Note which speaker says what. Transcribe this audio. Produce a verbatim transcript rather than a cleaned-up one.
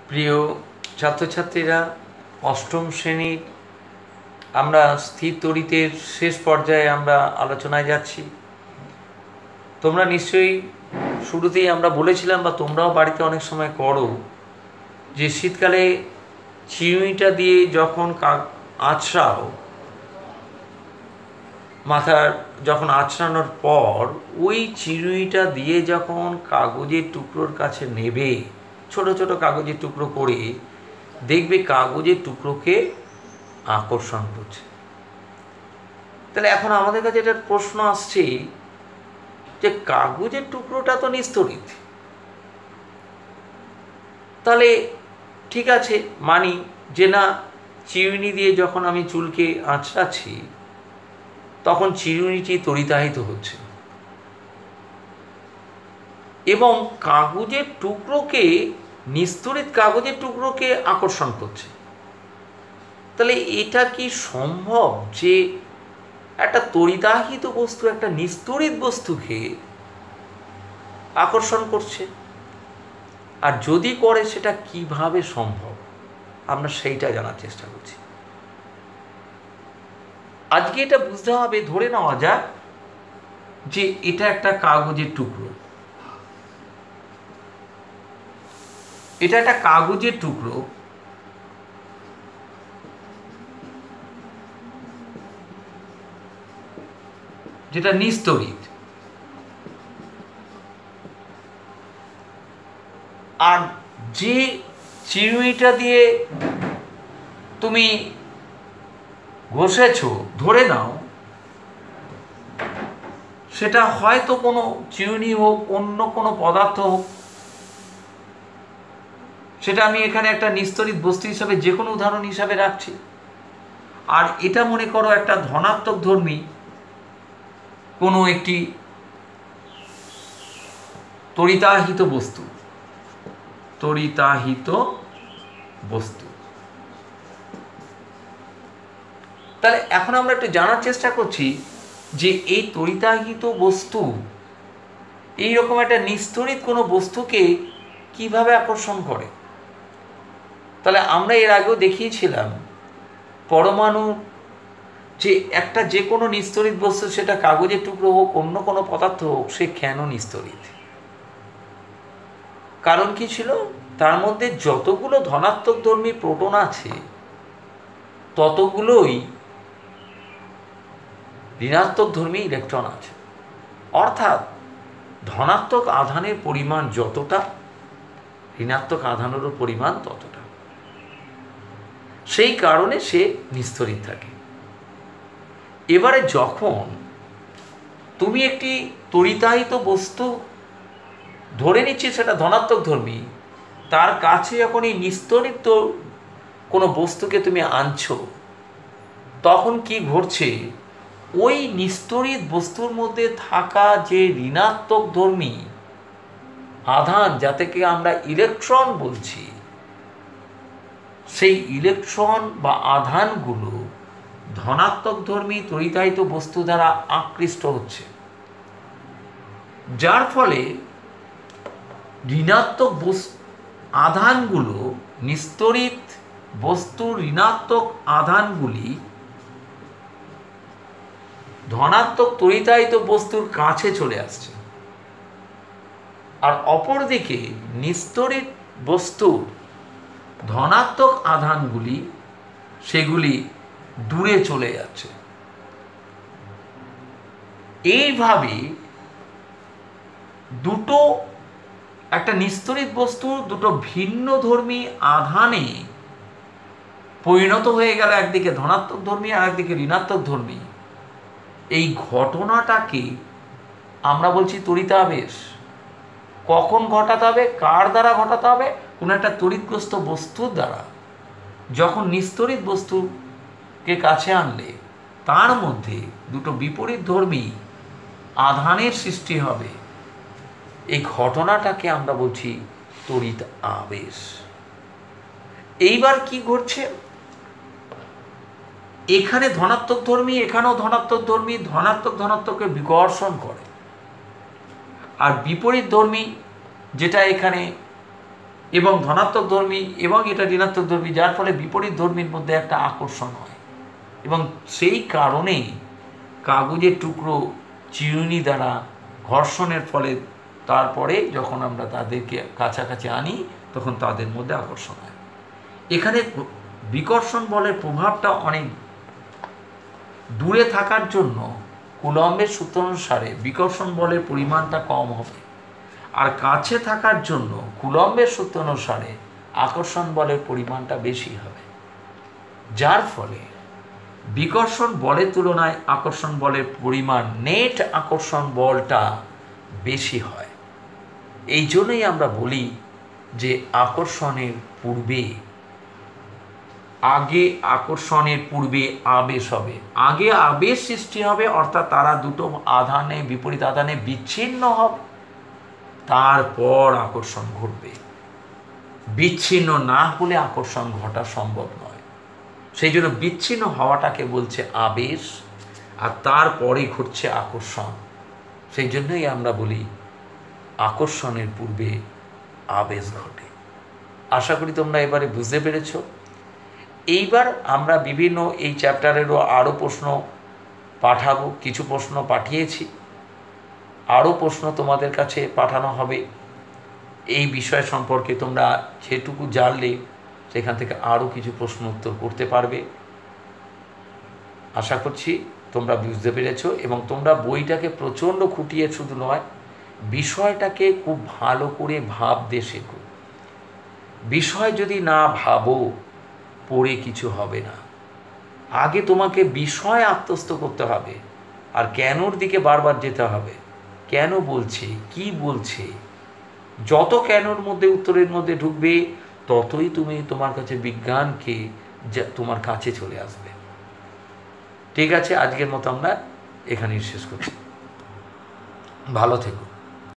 Speaker 1: প্রিয় ছাত্রছাত্রীরা, অষ্টম শ্রেণীর আমরা স্থির তড়িতের শেষ পর্যায়ে আমরা আলোচনায় যাচ্ছি। তোমরা নিশ্চয়ই শুরুতেই আমরা বলেছিলাম, বা তোমরাও বাড়িতে অনেক সময় করো, যে শীতকালে চিরুনিটা দিয়ে যখন আঁচড়াও, মাথার যখন আঁচড়ানোর পর ওই চিরুনিটা দিয়ে যখন কাগজের টুকরোর কাছে নেবে, ছোট ছোট কাগজের টুকরো করে, দেখবে কাগজের টুকরোকে আকর্ষণ করছে। তাহলে এখন আমাদের কাছে একটা প্রশ্ন আসছে যে কাগজের টুকরোটা তো নিস্তড়িত, তাহলে ঠিক আছে, মানি যে না, চিরুনি দিয়ে যখন আমি চুলকে আঁচড়াচ্ছি তখন চিরুনিটি তড়িতাহিত হচ্ছে এবং কাগজের টুকরোকে, নিস্তড়িত কাগজের টুকরোকে আকর্ষণ করছে। তাহলে এটা কি সম্ভব যে একটা তড়িতাহিত বস্তু একটা নিস্তড়িত বস্তুকে আকর্ষণ করছে? আর যদি করে, সেটা কিভাবে সম্ভব, আমরা সেইটা জানার চেষ্টা করছি। আজকে এটা বুঝতে হবে। ধরে নেওয়া যাক যে এটা একটা কাগজের টুকরো, এটা একটা কাগজের টুকরো, যেটা নিস্তড়িত। আর যে চিরুনিটা দিয়ে তুমি ঘষেছ, ধরে নাও সেটা হয়তো কোনো চিরুনি হোক, অন্য কোনো পদার্থ হোক, সেটা আমি এখানে একটা নিস্তড়িত বস্তু হিসাবে যে কোনো উদাহরণ হিসাবে রাখছি। আর এটা মনে করো একটা ধনাত্মক ধর্মী কোনো একটি তড়িতাহিত বস্তু, তড়িতাহিত বস্তু। তাহলে এখন আমরা একটু জানার চেষ্টা করছি যে এই তড়িতাহিত বস্তু এইরকম একটা নিস্তড়িত কোনো বস্তুকে কিভাবে আকর্ষণ করে। তাহলে আমরা এর আগেও দেখিয়েছিলাম, পরমাণু যে একটা যে কোনো নিস্তড়িত বস্তু, সেটা কাগজের টুকরো হোক, অন্য কোনো পদার্থ হোক, সে কেন নিস্তড়িত? কারণ কি ছিল? তার মধ্যে যতগুলো ধনাত্মক ধর্মী প্রোটন আছে ততগুলোই ঋণাত্মক ধর্মী ইলেকট্রন আছে। অর্থাৎ ধনাত্মক আধানের পরিমাণ যতটা, ঋণাত্মক আধানেরও পরিমাণ ততটা। সেই কারণে সে নিস্তড়িত থাকে। এবারে যখন তুমি একটি তড়িতাহিত বস্তু, ধরে নিচ্ছি সেটা ধনাত্মক ধর্মী, তার কাছে যখন এই নিস্তড়িত কোনো বস্তুকে তুমি আনছো, তখন কি ঘটছে? ওই নিস্তড়িত বস্তুর মধ্যে থাকা যে ঋণাত্মক ধর্মী আধান, যাতেকে আমরা ইলেকট্রন বলছি, সেই ইলেকট্রন বা আধানগুলো ধনাত্মক ধর্মী তড়িতাহিত বস্তু দ্বারা আকৃষ্ট হচ্ছে, যার ফলে ঋণাত্মক আধানগুলো, নিস্তড়িত বস্তুর ঋণাত্মক আধানগুলি ধনাত্মক তড়িতাহিত বস্তুর কাছে চলে আসছে। আর অপরদিকে নিস্তড়িত বস্তুর ধনাত্মক আধানগুলি, সেগুলি দূরে চলে যাচ্ছে। এইভাবে দুটো, একটা নিস্তড়িত বস্তু দুটো ভিন্ন ধর্মী আধানে পরিণত হয়ে গেল, একদিকে ধনাত্মক ধর্মী আর একদিকে ঋণাত্মক ধর্মী। এই ঘটনাটাকে আমরা বলছি তড়িতাবেশ। কখন ঘটাতে হবে, কার দ্বারা ঘটাতে হবে? কোনো একটা তড়িৎগ্রস্ত বস্তুর দ্বারা। যখন নিস্তড়িত বস্তুকে কাছে আনলে তার মধ্যে দুটো বিপরীত ধর্মী আধানের সৃষ্টি হবে, এই ঘটনাটাকে আমরা বলছি তড়িৎ আবেশ। এইবার কি ঘটছে? এখানে ধনাত্মক ধর্মী, এখানেও ধনাত্মক ধর্মী, ধনাত্মক ধনাত্মককে বিকর্ষণ করে। আর বিপরীত ধর্মী যেটা এখানে এবং ধনাত্মক ধর্মী এবং এটা ঋণাত্মক ধর্মী, যার ফলে বিপরীত ধর্মীর মধ্যে একটা আকর্ষণ হয়। এবং সেই কারণেই কাগজের টুকরো চিরুনি দ্বারা ঘর্ষণের ফলে তারপরে যখন আমরা তাদেরকে কাছাকাছি আনি তখন তাদের মধ্যে আকর্ষণ হয়। এখানে বিকর্ষণ বলের প্রভাবটা অনেক দূরে থাকার জন্য কুলম্বের সূত্র অনুসারে বিকর্ষণ বলের পরিমাণটা কম হবে, আর কাছে থাকার জন্য কুলম্বের সূত্র অনুসারে আকর্ষণ বলের পরিমাণটা বেশি হবে, যার ফলে বিকর্ষণ বলের তুলনায় আকর্ষণ বলের পরিমাণ, নেট আকর্ষণ বলটা বেশি হয়। এই জন্যই আমরা বলি যে আকর্ষণের পূর্বে আগে আকর্ষণের পূর্বে আবেশ হবে। আগে আবেশ সৃষ্টি হবে, অর্থাৎ তারা দুটো আধানে বিপরীত আধানে বিচ্ছিন্ন হবে, তারপর আকর্ষণ ঘটবে। বিচ্ছিন্ন না হলে আকর্ষণ ঘটা সম্ভব নয়। সেই জন্য বিচ্ছিন্ন হওয়াটাকে বলছে আবেশ, আর তারপরে ঘটছে আকর্ষণ। সেই জন্যই আমরা বলি আকর্ষণের পূর্বে আবেশ ঘটে। আশা করি তোমরা এবারে বুঝতে পেরেছ। এইবার আমরা বিভিন্ন এই চ্যাপ্টারেরও আরও প্রশ্ন পাঠাবো, কিছু প্রশ্ন পাঠিয়েছি, আরও প্রশ্ন তোমাদের কাছে পাঠানো হবে। এই বিষয় সম্পর্কে তোমরা যেটুকু জানলে সেখান থেকে আরও কিছু প্রশ্ন উত্তর করতে পারবে। আশা করছি তোমরা বুঝতে পেরেছ এবং তোমরা বইটাকে প্রচণ্ড খুঁটিয়ে শুধু নয়, বিষয়টাকে খুব ভালো করে ভাবতে শেখো। বিষয় যদি না ভাবো পড়ে কিছু হবে না। আগে তোমাকে বিষয় আত্মস্থ করতে হবে, আর কেনর দিকে বারবার যেতে হবে। কেন বলছে, কি বলছে, যত কেনর মধ্যে উত্তরের মধ্যে ঢুকবে ততই তুমি তোমার কাছে বিজ্ঞানকে তোমার কাছে চলে আসবে। ঠিক আছে, আজকের মতো আমরা এখানেই শেষ করছি। ভালো থেকো।